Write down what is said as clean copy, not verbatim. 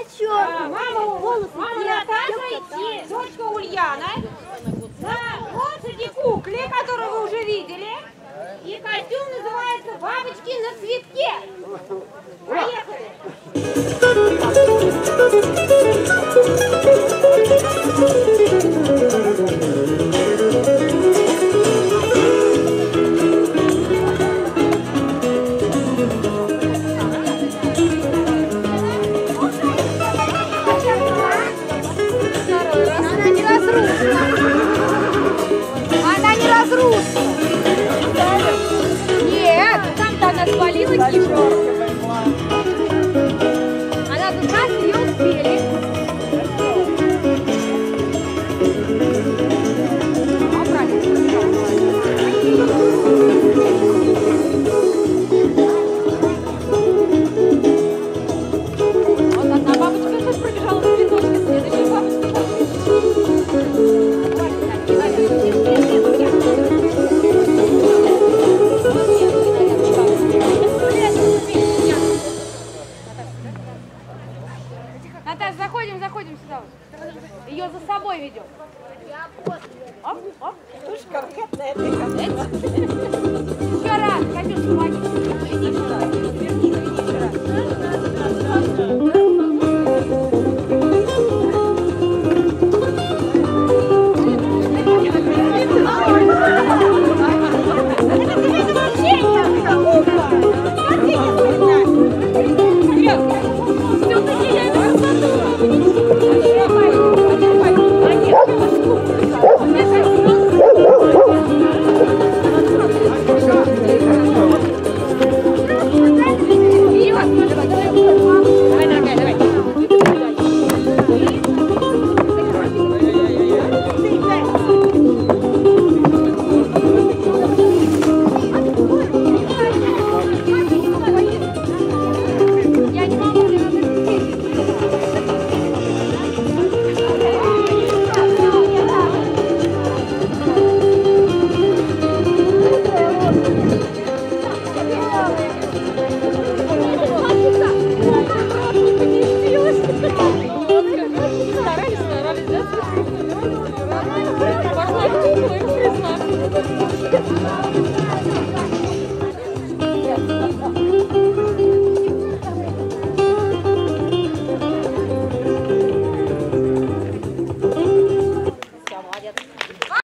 чё? Мама Наташа и дочка Ульяна на лошади кукле, которую вы уже видели. И костюм называется «Бабочки на цветке». Поехали! Она не разрушена. Нет, там-то она свалилась еще. Она тут раз и ее успели. Вот одна бабочка сейчас пробежала в цветочке, следующая бабочка. Наташа, заходим сюда. Ее за собой ведем. Оп, оп. Слушай, каркатная ты. Еще раз, Катюш, помоги. Иди еще раз. Иди еще раз.